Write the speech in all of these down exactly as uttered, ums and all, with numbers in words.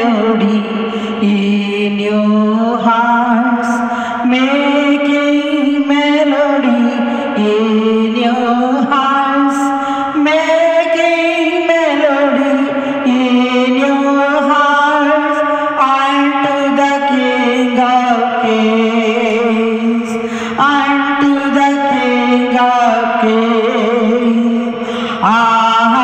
melody in your hearts, making melody in your hearts, making melody in your hearts, unto the King of Kings, unto the King of Kings. Ah,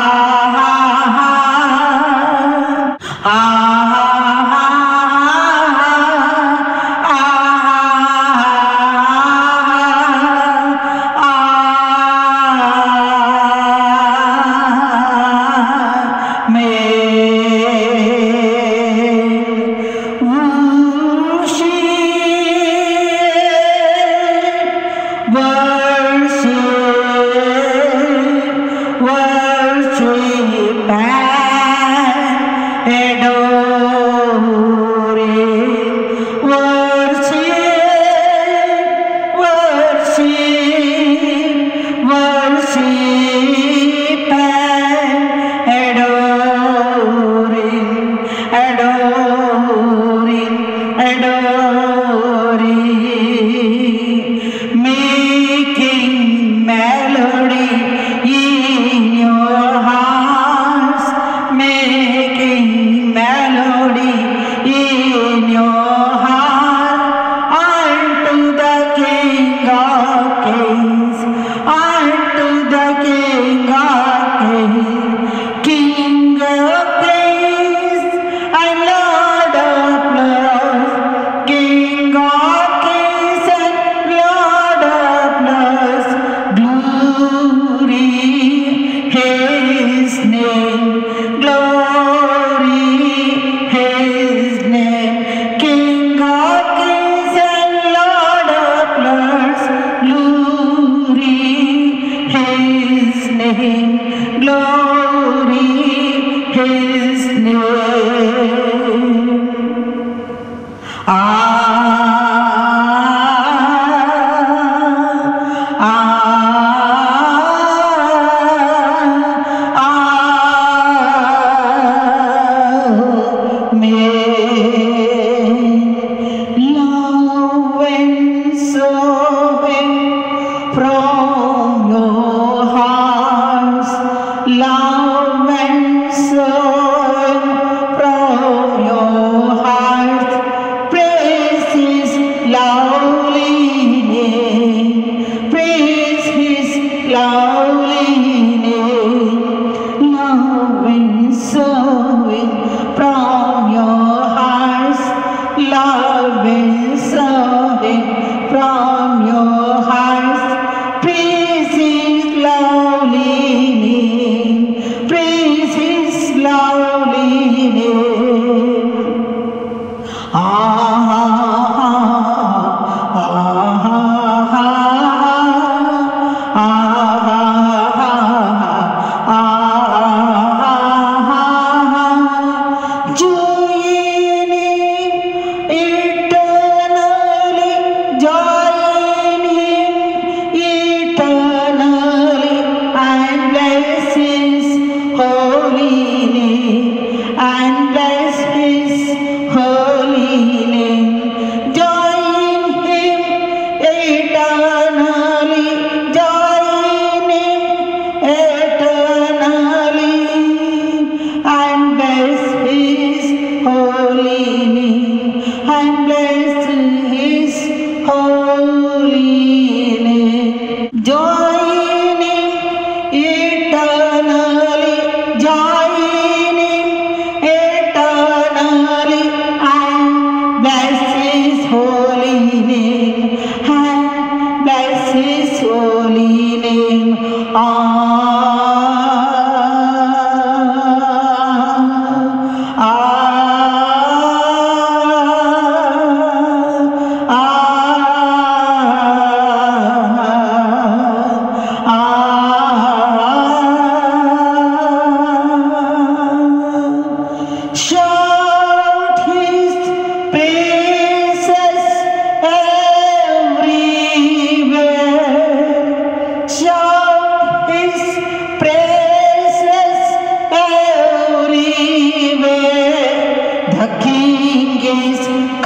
making melody in your hearts, making melody in your heart, unto the King of Kings, unto the King of Kings, King of Kings and Lord of Lords, King of Kings and Lord of Lords, glory His name, glory His name, King of Kings and Lord of Lords, glory His name, glory His name. Ah, ah, ah, may love and sowing from your hearts, love and sowing from your hearts, praise His lovely name, praise His lovely name, love and sowing from your hearts, love and sowing from your hearts, praise His lovely name, praise His lovely name. Ah, ah, ah, joy in Him eternally, joy in Him eternally, and bless His holy name, and bless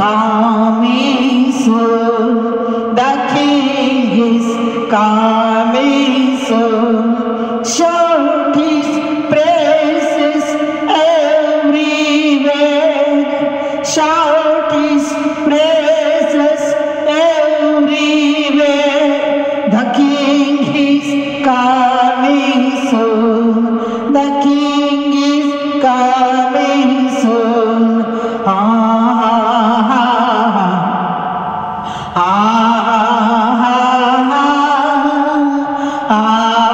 coming soon. The King is coming soon. Shout his praises everywhere. Shout his praises everywhere. The King is coming soon. The King is coming soon. Ah, ah, ah, ah, ah,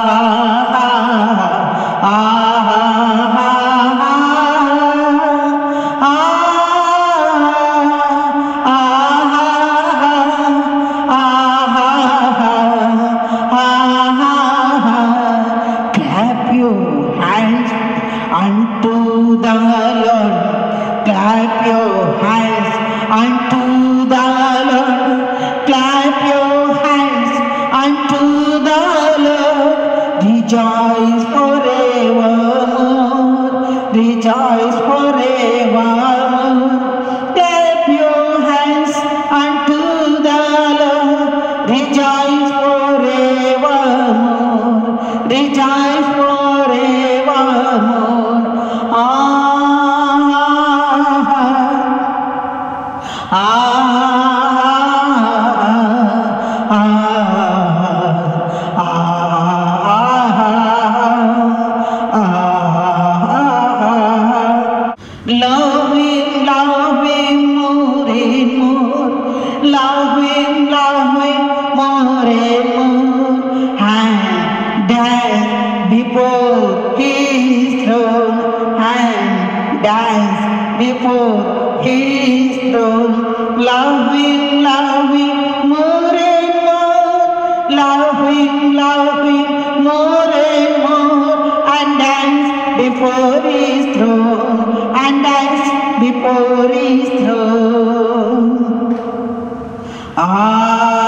unto the Lord, clap your hands unto the Lord, clap your hands unto the Lord, rejoice forevermore, rejoice forevermore, clap your hands unto the Lord, rejoice forevermore, rejoice forevermore. Ah, ah, ah, ah, ah. Love him, love him more and more. Love him, love him more and more. And dance before his throne. And dance before his throne. Love him, love him more and more. Love him, love him more and more. And dance before his throne. And dance before his throne. Ah.